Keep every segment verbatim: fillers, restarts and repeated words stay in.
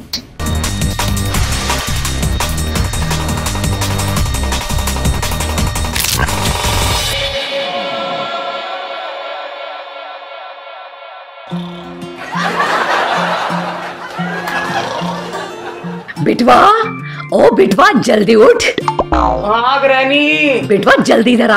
बिटवा, ओ बिटवा जल्दी उठ। हाँ ग्रैनी। बिटवा जल्दी जरा।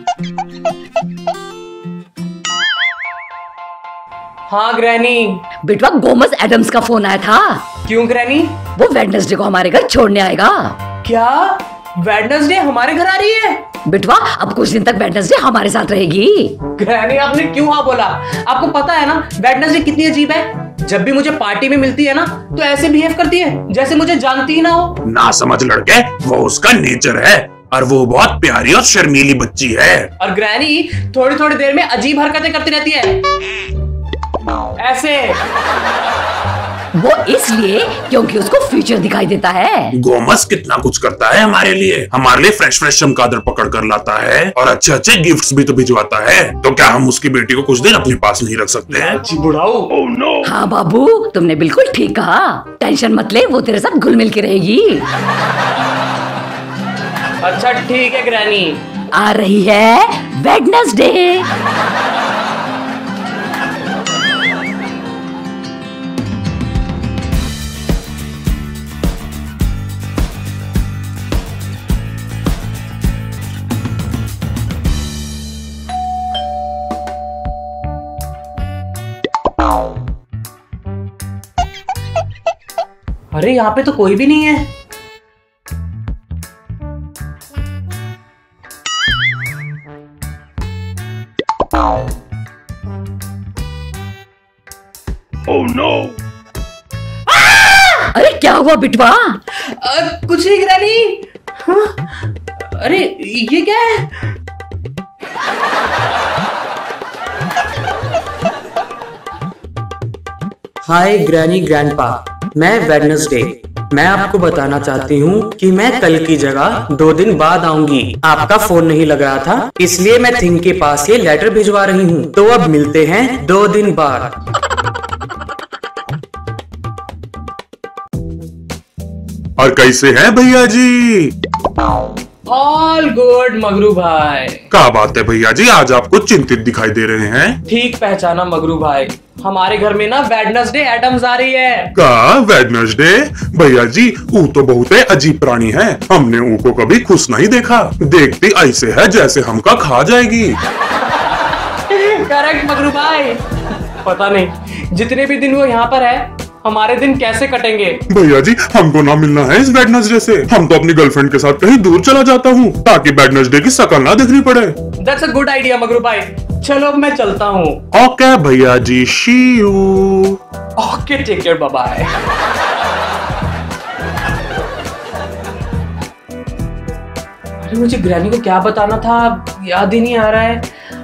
हाँ ग्रैनी। बिटवा गोमस एडम्स का फोन आया था। क्यों ग्रैनी? वो वेडनेसडे को हमारे घर छोड़ने आएगा। क्या वेडनेसडे हमारे घर आ रही है? बिटवा अब कुछ दिन तक वेडनेसडे हमारे साथ रहेगी। ग्रैनी आपने क्यों हाँ बोला? आपको पता है ना वेडनेसडे कितनी अजीब है। जब भी मुझे पार्टी में मिलती है ना तो ऐसे बिहेव करती है जैसे मुझे जानती ही ना हो। ना समझ लड़के, वो उसका नेचर है और वो बहुत प्यारी और शर्मीली बच्ची है। और ग्रैनी थोड़ी थोड़ी देर में अजीब हरकतें करती रहती है ऐसे। वो इसलिए क्योंकि उसको फ्यूचर दिखाई देता है। गोमस कितना कुछ करता है हमारे लिए। हमारे लिए फ्रेश फ्रेश चमगादड़ पकड़ कर लाता है और अच्छे अच्छे गिफ्ट्स भी तो भिजवाता है। तो क्या हम उसकी बेटी को कुछ दिन अपने पास नहीं रख सकते हैं? जी बुढ़ाऊ। Oh no. हाँ बाबू तुमने बिल्कुल ठीक कहा। टेंशन मत ले, वो तेरे साथ घुल मिल के रहेगी। अच्छा ठीक है ग्रैनी। आ रही है वेडनेसडे। अरे यहाँ पे तो कोई भी नहीं है। Oh no. अरे क्या हुआ बिटवा? आ, कुछ नहीं ग्रैनी। हाँ? अरे ये क्या है? हाय ग्रैनी ग्रैंडपा, मैं वेडनेसडे। मैं आपको बताना चाहती हूँ कि मैं कल की जगह दो दिन बाद आऊंगी। आपका फोन नहीं लग रहा था इसलिए मैं थिंग के पास ये लेटर भिजवा रही हूँ। तो अब मिलते हैं दो दिन बाद। और कैसे हैं भैया जी? ऑल गुड मगरू भाई। क्या बात है भैया जी, आज आपको चिंतित दिखाई दे रहे हैं। ठीक पहचाना मगरू भाई, हमारे घर में ना वेडनेसडे एडम्स आ रही है। का वेडनेसडे? भैया जी ऊ तो बहुत है अजीब प्राणी है। हमने ऊ को कभी खुश नहीं देखा। देखती ऐसे है जैसे हमका खा जाएगी। करेक्ट मगरू भाई। पता नहीं जितने भी दिन वो यहाँ पर है हमारे दिन कैसे कटेंगे। भैया जी हमको ना मिलना है इस वेडनेसडे से। हम तो अपनी गर्लफ्रेंड के साथ कहीं दूर चला जाता हूँ ताकि वेडनेसडे की शक्ल ना देखनी पड़े। That's a good idea मगरू भाई। चलो अब मैं चलता हूँ। ओके भैया जी, see you. Okay take care, bye bye. अरे मुझे ग्रैनी को क्या बताना था याद ही नहीं आ रहा है।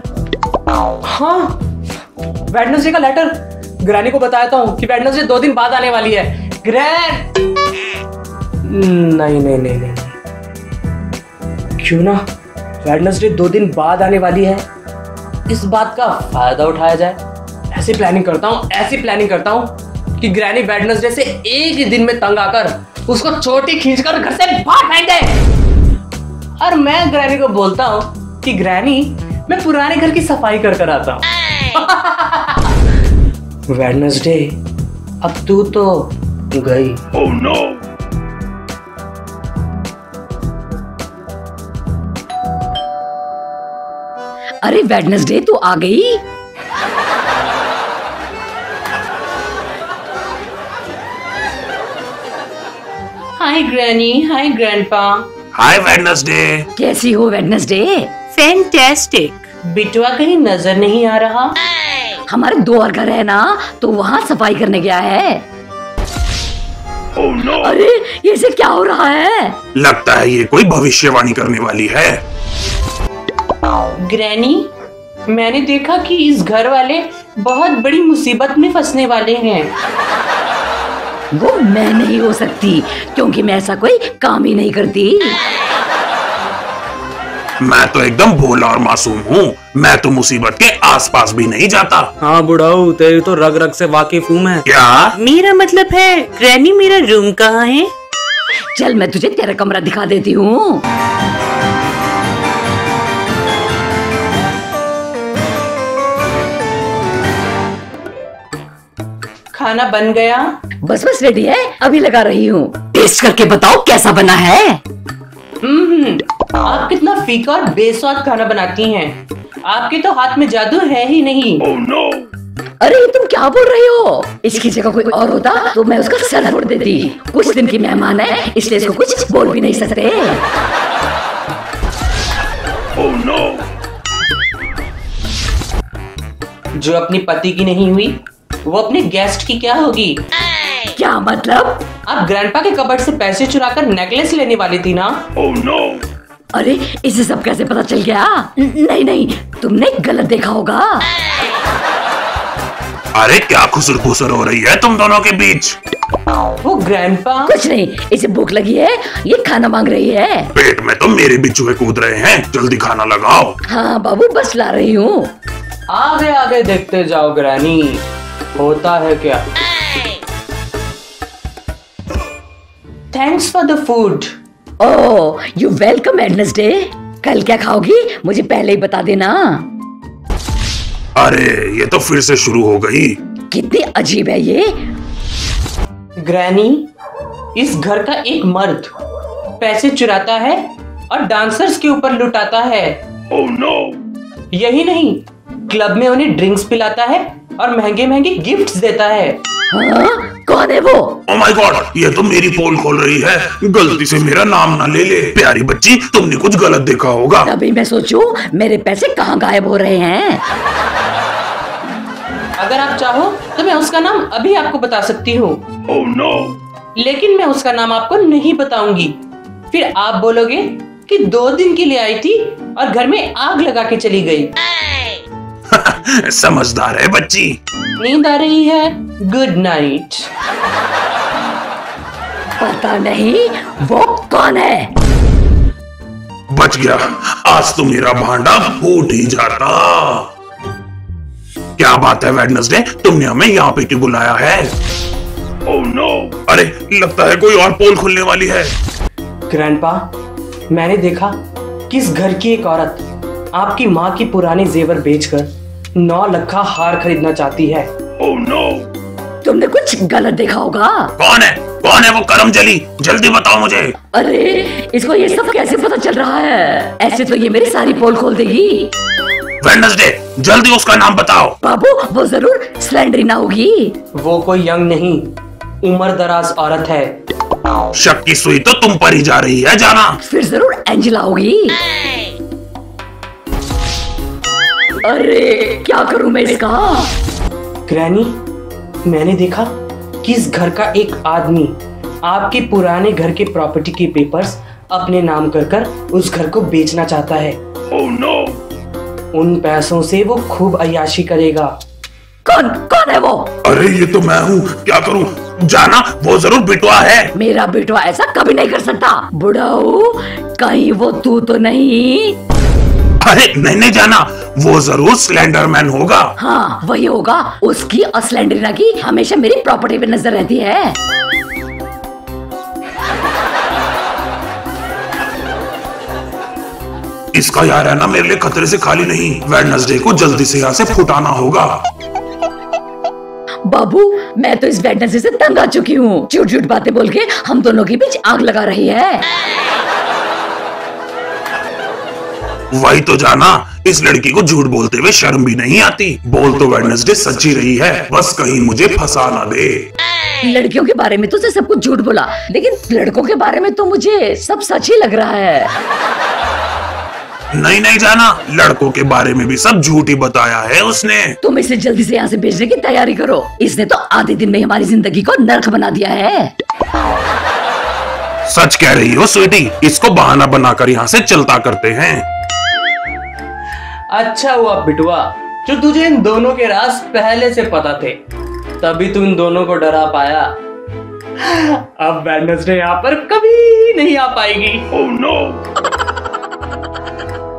हाँ वेडनेसडे का लेटर। ग्रैनी को बताया हूँ कि वेडनेसडे दो दिन बाद आने वाली है। ग्रैन नहीं नहीं नहीं नहीं क्यों ना वेडनेसडे दो दिन बाद आने वाली है, इस बात का फायदा उठाया जाए। ऐसी प्लानिंग करता हूँ ऐसी प्लानिंग करता हूँ कि ग्रैनी वेडनेसडे से एक ही दिन में तंग आकर उसको चोटी खींचकर घर से बाहर फेंक दे। और मैं ग्रैनी को बोलता हूँ कि ग्रैनी मैं पुराने घर की सफाई कर कर आता हूँ। वेडनेसडे अब तू तो गई। ओह नो। अरे वेडनेसडे तू आ गई? Hi granny, hi grandpa. Hi Wednesday. कैसी हो वेडनेसडे? फैंटास्टिक। बिटवा कहीं नजर नहीं आ रहा? हमारे दो और घर है ना तो वहाँ सफाई करने गया है। Oh no. अरे ये से क्या हो रहा है? लगता है ये कोई भविष्यवाणी करने वाली है। ग्रैनी मैंने देखा कि इस घर वाले बहुत बड़ी मुसीबत में फंसने वाले हैं। वो मैं नहीं हो सकती क्योंकि मैं ऐसा कोई काम ही नहीं करती। मैं तो एकदम भोला और मासूम हूँ। मैं तो मुसीबत के आसपास भी नहीं जाता। हाँ बुढ़ाऊ, तेरी तो रग रग से वाकिफ हूँ मैं। क्या? मेरा मतलब है ग्रैनी, मेरा रूम कहाँ है? चल मैं तुझे तेरा कमरा दिखा देती हूँ। खाना बन गया? बस बस रेडी है, अभी लगा रही हूँ। टेस्ट करके बताओ कैसा बना है। हम्म, आप कितना फीका और बेस्वाद खाना बनाती हैं। आपके तो हाथ में जादू है ही नहीं। oh, no. अरे तुम क्या बोल रही हो? इसकी जगह कोई और होता तो मैं उसका सर फोड़ देती। कुछ दिन की मेहमान है, इसलिए इसको कुछ बोल भी नहीं सकते। oh, no. जो अपनी पति की नहीं हुई वो अपने गेस्ट की क्या होगी? क्या मतलब? आप ग्रैंडपा के कबर्ड से पैसे चुराकर नेकलेस लेने वाली थी ना? oh, no. अरे इसे सब कैसे पता चल गया? नहीं नहीं, तुमने गलत देखा होगा। अरे क्या खुसर खुसर हो रही है तुम दोनों के बीच? वो ग्रैंडपा कुछ नहीं, इसे भूख लगी है, ये खाना मांग रही है। पेट में तो मेरे भी चूहे कूद रहे हैं, जल्दी खाना लगाओ। हाँ बाबू, बस ला रही हूँ। आगे आगे देखते जाओ ग्रैनी, होता है क्या। Thanks for the food. Oh you welcome Wednesday. कल क्या खाओगी मुझे पहले ही बता देना। अरे ये तो फिर से शुरू हो गई। कितनी अजीब है ये। ग्रैनी, इस घर का एक मर्द पैसे चुराता है और डांसर्स के ऊपर लुटाता है। oh, no. यही नहीं, क्लब में उन्हें ड्रिंक्स पिलाता है और महंगे महंगे गिफ्ट्स देता है। हाँ? कौन है वो? oh my God, ये तो मेरी पोल खोल रही है। गलती से मेरा नाम ना ले ले। प्यारी बच्ची, तुमने कुछ गलत देखा होगा। तभी मैं सोचूं मेरे पैसे कहाँ गायब हो रहे हैं। अगर आप चाहो तो मैं उसका नाम अभी आपको बता सकती हूँ। oh, no. लेकिन मैं उसका नाम आपको नहीं बताऊंगी। फिर आप बोलोगे कि दो दिन के लिए आई थी और घर में आग लगा के चली गई। समझदार है बच्ची। नींद आ रही है? Good night. पता नहीं वो कौन है। बच गया, आज तो मेरा भांडा फूट ही जाता। क्या बात है वेडनेसडे, तुमने हमें यहाँ पे क्यों बुलाया है? oh, no. अरे लगता है कोई और पोल खुलने वाली है। ग्रैंडपा, मैंने देखा कि इस घर की एक औरत आपकी माँ की पुराने जेवर बेचकर नौ लखा हार खरीदना चाहती है। oh, no. तुमने कुछ गलत देखा होगा। कौन है कौन है वो करमजली, जल्दी बताओ मुझे। अरे इसको ये सब कैसे पता चल रहा है? ऐसे तो ये मेरी सारी पोल खोल देगी। वेडनेसडे, जल्दी उसका नाम बताओ। बाबू वो जरूर स्लेंडरीना होगी। वो कोई यंग नहीं, उम्र दराज औरत है। शक की सुई तो तुम पर ही जा रही है, जाना। फिर जरूर एंजेला होगी। अरे क्या करूं मैं इसका? ग्रैनी, मैंने देखा कि इस घर का एक आदमी आपके पुराने घर के प्रॉपर्टी के पेपर्स अपने नाम कर कर उस घर को बेचना चाहता है। oh, no. उन पैसों से वो खूब अय्याशी करेगा। कौन कौन है वो? अरे ये तो मैं हूँ, क्या करूँ? जाना, वो जरूर बिटवा है। मेरा बेटवा ऐसा कभी नहीं कर सकता। बुढ़ाऊ, कहीं वो तू तो नहीं? अरे नहीं नहीं जाना, वो जरूर स्लेंडरमैन होगा। हाँ वही होगा। उसकी और स्लेंडरीना की हमेशा मेरी प्रॉपर्टी पे नजर रहती है। इसका यार है ना मेरे लिए खतरे से खाली नहीं। वेडनेसडे को जल्दी से यहाँ से फुटाना होगा। बाबू मैं तो इस वेडनेसडे से तंग आ चुकी हूँ। झूठ झूठ बातें बोल के हम दोनों के बीच आग लगा रही है। वही तो जाना, इस लड़की को झूठ बोलते हुए शर्म भी नहीं आती। बोल तो वेडनेसडे सच्ची रही है, बस कहीं मुझे फंसा ना दे। लड़कियों के बारे में तो उसे सब कुछ झूठ बोला, लेकिन लड़कों के बारे में तो मुझे सब सच ही लग रहा है। नहीं नहीं जाना, लड़कों के बारे में भी सब झूठ ही बताया है उसने। तुम इसे जल्दी से यहाँ से भेजने की तैयारी करो। इसने तो आधे दिन में हमारी जिंदगी को नर्क बना दिया है। सच कह रही हो स्वीटी, इसको बहाना बनाकर यहाँ से चलता करते हैं। अच्छा हुआ बिटवा जो तुझे इन दोनों के राज पहले से पता थे, तभी तू इन दोनों को डरा पाया। अब वेडनेसडे यहाँ पर कभी नहीं आ पाएगी। oh, no.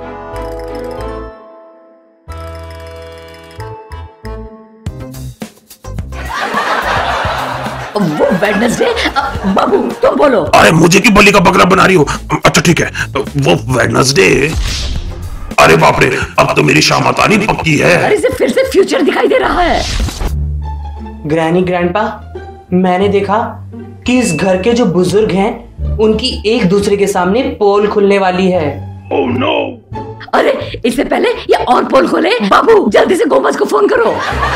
वो वेडनेसडे, बाबू तुम बोलो। अरे मुझे क्यों बलि का बकरा बना रही हो? अच्छा ठीक है, वो वेडनेसडे। अरे बाप रे, अब तो मेरी शामत आनी पक्की है। अरे इसे फिर से फ्यूचर दिखाई दे रहा है। ग्रैनी ग्रैंडपा, मैंने देखा कि इस घर के जो बुजुर्ग हैं उनकी एक दूसरे के सामने पोल खुलने वाली है। Oh no! अरे इससे पहले ये और पोल खोले। बाबू जल्दी से गोमस को फोन करो।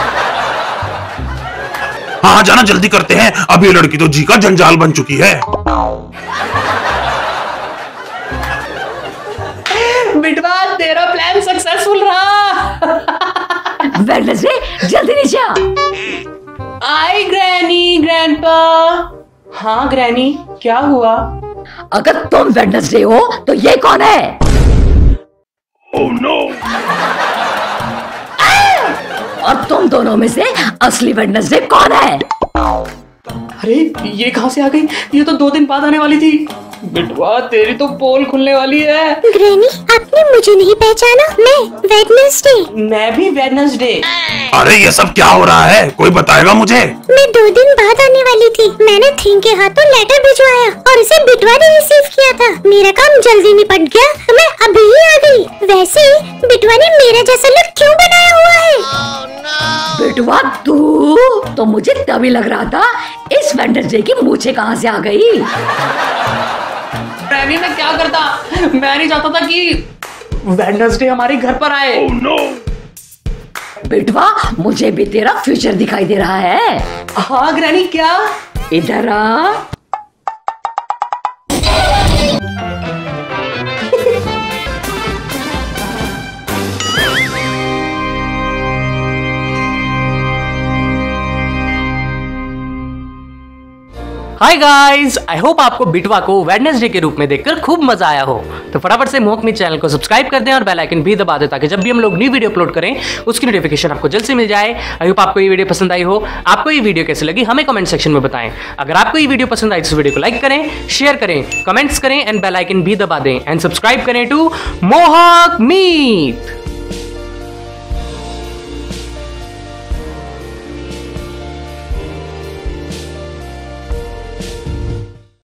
हाँ जाना, जल्दी करते हैं। अब ये लड़की तो जी का जंजाल बन चुकी है। बिटवा तेरा प्लान सक्सेसफुल रहा। वेडनेसडे जल्दी नीचे आ। आई ग्रैनी ग्रैंडपा। हाँ ग्रैनी, क्या हुआ? अगर तुम वेडनेसडे हो तो ये कौन है? Oh no! और तुम दोनों में से असली वेडनेसडे कौन है? अरे ये कहां से आ गई? ये तो दो दिन बाद आने वाली थी। बिटवा तेरी तो पोल खुलने वाली है। ग्रैनी, आपने मुझे नहीं पहचाना? मैं वेडनेसडे। मैं भी वेडनेसडे। अरे ये सब क्या हो रहा है? कोई बताएगा मुझे? मैं दो दिन बाद आने वाली थी। मैंने थिंग के हाथों लेटर भिजवाया और इसे बिटवा ने रिसीव किया था। मेरा काम जल्दी निपट गया, मैं अभी ही आ गई। वैसे बिटवा ने मेरा जैसा लुक क्यों बनाया हुआ है? बिटवा तू तो मुझे तभी लग रहा था इस वेडनेसडे की मूछें कहां से आ गई। ग्रैनी मैं क्या करता? मैं नहीं चाहता था कि वेडनेसडे हमारे घर पर आए। Oh no! बिटवा मुझे भी तेरा फ्यूचर दिखाई दे रहा है। हाँ ग्रैनी, क्या? इधर आ। हाय गाइस, आई होप आपको बिटवा को वेडनेसडे के रूप में देखकर खूब मजा आया हो। तो फटाफट से मोहक मी चैनल को सब्सक्राइब कर दें और बेल आइकन भी दबा दें ताकि जब भी हम लोग न्यू वीडियो अपलोड करें उसकी नोटिफिकेशन आपको जल्द से मिल जाए। आई होप आपको ये वीडियो पसंद आई हो। आपको ये वीडियो कैसी लगी हमें कमेंट सेक्शन में बताएं। अगर आपको ये वीडियो पसंद आई तो इस वीडियो को लाइक करें, शेयर करें, कमेंट्स करें एंड बेल आइकन भी दबा दें एंड सब्सक्राइब करें टू मोहक मीट।